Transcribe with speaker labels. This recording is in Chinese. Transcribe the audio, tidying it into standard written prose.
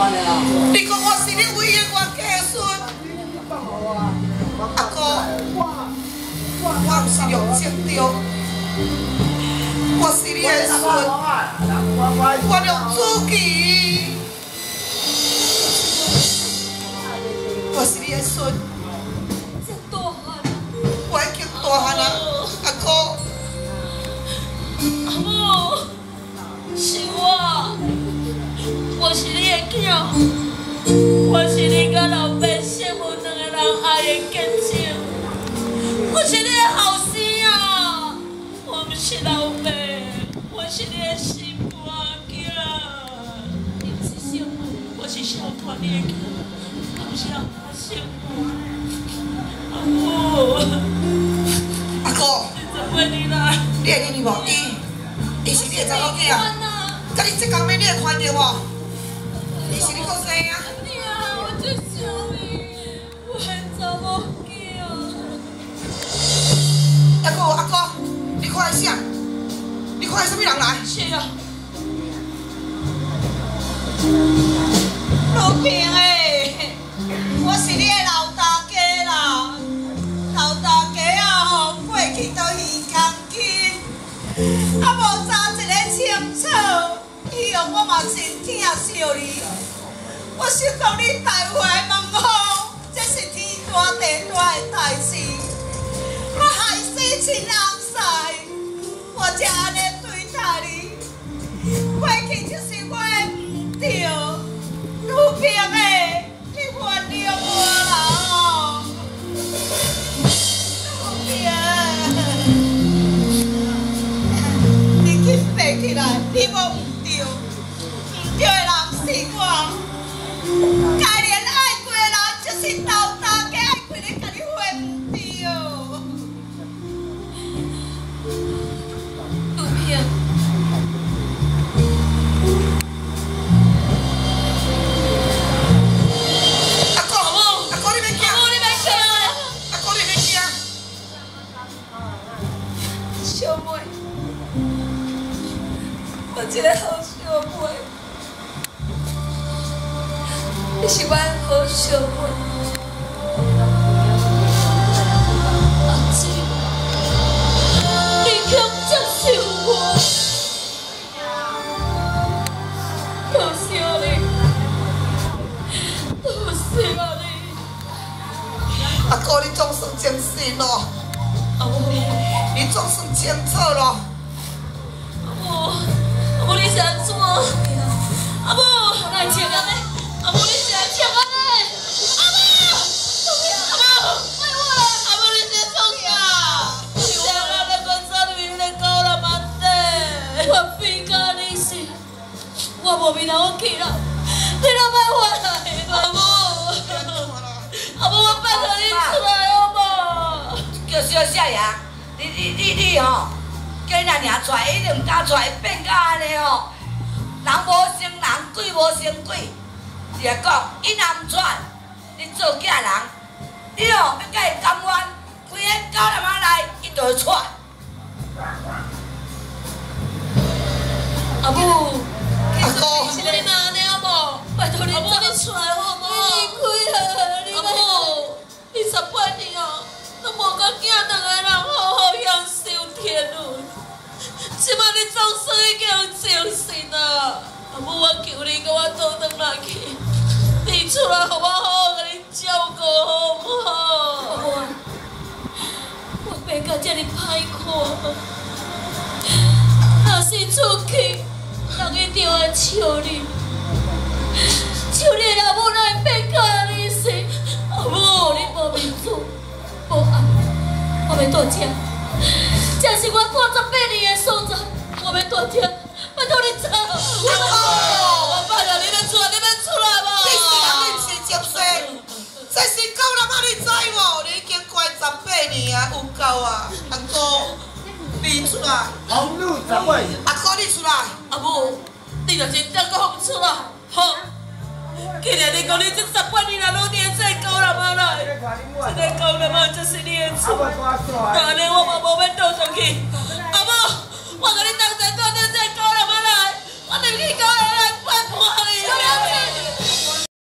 Speaker 1: 你讲我是你唯一冤家孙，阿哥，我不是用情着，我是你的孙，我用主义，我是你的孙。我已经大汉啊，阿哥。
Speaker 2: 阿母，是我是你的囝，我是你甲老爸媳妇两个人爱的结晶，我是你的后生啊，我不是老爸，我是你的新搬囝，你不是媳妇，我是小团你的囝，我不是老爸媳妇，阿母，
Speaker 1: 阿哥，
Speaker 2: 你怎么你来？
Speaker 1: 你会认得无？伊是你的查某囝，甲你这工面你会看到无？伊是你个生啊？
Speaker 2: 我就想你，我还查某囝。
Speaker 1: 阿哥，你看的啥？你看的什么人来？
Speaker 2: 是啊，老平诶，我是你的老大家啦，老大家啊吼，过去都耳康紧。啊，无查一个清楚，以后我嘛真疼惜你。我想讲你台湾问候，这是天大地大的代志。我害死亲翁婿，我才安尼对待你。过去就是我的唔对，卢平诶，你原谅我啦哦，卢平。爬起来，你无唔对，唔对的人是我。该恋爱过的人就是老大家爱过咧，甲你回唔对。陆平，
Speaker 1: 阿哥你别惊，阿哥你别惊。
Speaker 2: 小妹。我一个好小妹，你是我好小妹。阿姊，你肯接受我？多谢你，多谢你。
Speaker 1: 阿哥你总算精神咯，
Speaker 2: 阿母，
Speaker 1: 你总算清楚咯。
Speaker 2: 阿母，你是安怎？阿母，我来请安尼。阿母，你是来请安尼？阿母，别我啦！阿母，你是创啥？是我啦，那个啥你那个啦妈的，我非讲你是，我无面我去啦，你若别我来，阿母，阿母，我拜托你出来好无？
Speaker 3: 叫小谢爷，你吼，叫伊阿娘出来，伊就唔敢出来，变到安尼吼。人无成人，鬼无成鬼。是来讲，伊若唔出，你做囝人，你吼要甲伊甘愿，规个狗男仔来，伊就会出。
Speaker 2: 阿母，
Speaker 1: 阿哥，
Speaker 2: 是你妈安尼好无？拜托你出来好无？你开啦，阿母，28年哦，都无甲囝两个人好好享受天伦。即摆你总算已经有精神啊！阿母，我求你，甲我倒转来去，你出来，互我好好甲你照顾，好不好？阿母啊，我爸甲遮尔歹看，若是出去，人一定会笑你，笑你阿母哪会变甲你死？阿母，你无面子，无爱，我要倒遮。这是我38年的所在，我要大听，拜托你走。我拜托你要出来，你要出来无？
Speaker 1: 你是人你是接生，这是狗男仔你知无？你已经关18年啊，有够啊！阿哥，你出来。
Speaker 4: 红路十位。
Speaker 1: 阿哥你出来。
Speaker 2: 阿母，你若真正讲出来，好。既然你讲你这18年来拢黏在狗男仔来，这个狗男仔就是你的厝，那安尼我嘛无要倒转去。阿母，我甲你